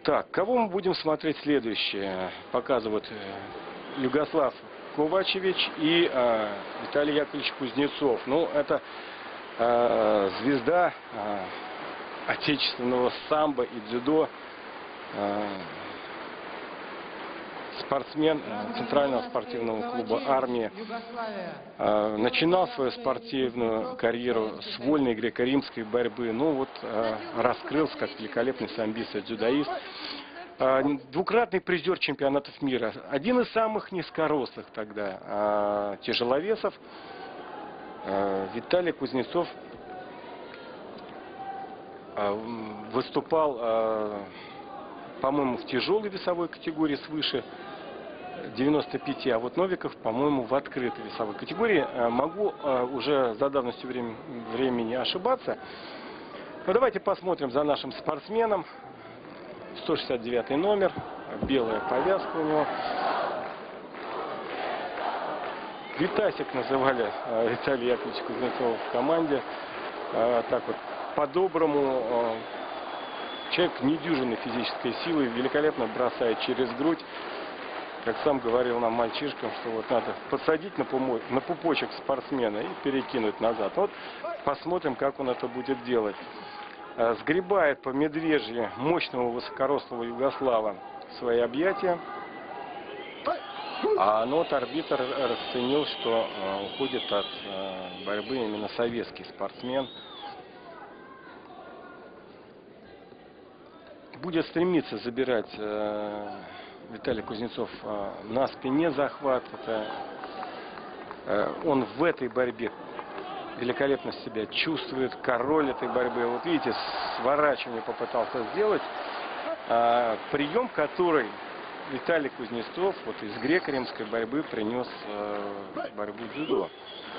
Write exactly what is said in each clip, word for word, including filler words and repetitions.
Так, кого мы будем смотреть следующее? Показывают Югослав Ковачевич и э, Виталий Яковлевич Кузнецов. Ну, это э, звезда э, отечественного самбо и дзюдо, э, спортсмен Центрального спортивного клуба «Армия». Э, начинал свою спортивную карьеру с вольной греко-римской борьбы. Ну вот э, раскрылся как великолепный самбист и дзюдоист. Э, двукратный призер чемпионатов мира. Один из самых низкорослых тогда э, тяжеловесов. Э, Виталий Кузнецов э, выступал, э, по-моему, в тяжелой весовой категории свыше девяноста пяти, а вот Новиков, по-моему, в открытой весовой категории. Могу уже за давностью времени, времени ошибаться. Но давайте посмотрим за нашим спортсменом. сто шестьдесят девятый номер, белая повязка у него. Витасик называли Виталия Яковлевича Кузнецова в команде. Так вот, по-доброму. Человек недюжинной физической силы, великолепно бросает через грудь. Как сам говорил нам мальчишкам, что вот надо подсадить на, пумой, на пупочек спортсмена и перекинуть назад. Вот посмотрим, как он это будет делать. Сгребает по медвежье мощного высокорослого югослава в свои объятия. А ну, вот арбитр расценил, что уходит от борьбы именно советский спортсмен. Будет стремиться забирать э, Виталий Кузнецов э, на спине захват. Это, э, он в этой борьбе великолепно себя чувствует, король этой борьбы. Вот видите, сворачивание попытался сделать. Э, прием, который Виталий Кузнецов вот из греко-римской борьбы принес э, в борьбу дзюдо.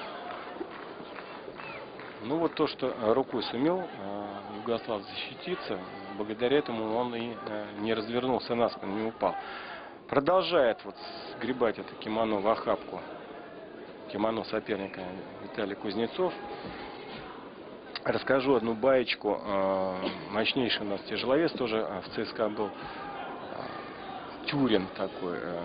Ну вот то, что рукой сумел э, Югослав защититься, благодаря этому он и э, не развернулся на спину, не упал. Продолжает вот сгребать это кимоно в охапку, кимоно соперника Виталий Кузнецов. Расскажу одну баечку. Э, мощнейший у нас тяжеловес тоже в ЦСКА был. Э, Тюрин такой. Э,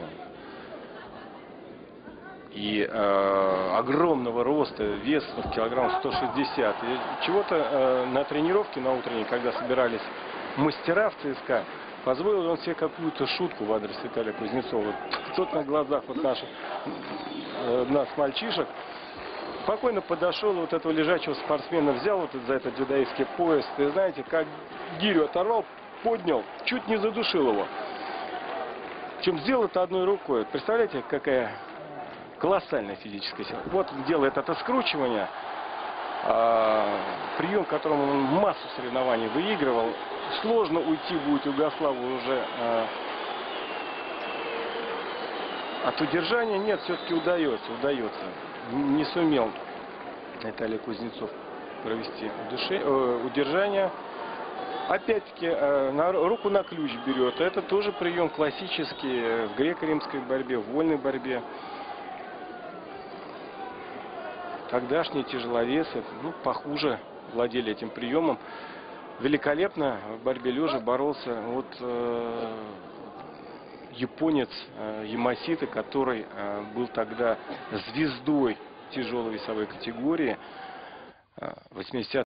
И э, огромного роста, вес в килограмм сто шестьдесят. И чего-то э, на тренировке, на утренней, когда собирались мастера в ЦСКА, позволил он себе какую-то шутку в адрес Виталия Кузнецова. Тот на глазах вот наших, э, нас, мальчишек, спокойно подошел, вот этого лежачего спортсмена взял вот за этот дзюдоистский пояс. И знаете, как гирю оторвал, поднял, чуть не задушил его. Причем сделал это одной рукой. Представляете, какая... колоссальная физическая сила. Вот делает это скручивание. А, прием, которым он массу соревнований выигрывал. Сложно уйти будет Югославу уже а, от удержания. Нет, все-таки удается, удается. Не сумел Виталий Кузнецов провести удуши, э, удержание. Опять-таки, э, на, руку на ключ берет. Это тоже прием классический в греко-римской борьбе, в вольной борьбе. Тогдашние тяжеловесы, ну, похуже владели этим приемом. Великолепно в борьбе лежа боролся вот э, японец э, Ямасита, который э, был тогда звездой тяжелой весовой категории. восьмидесятых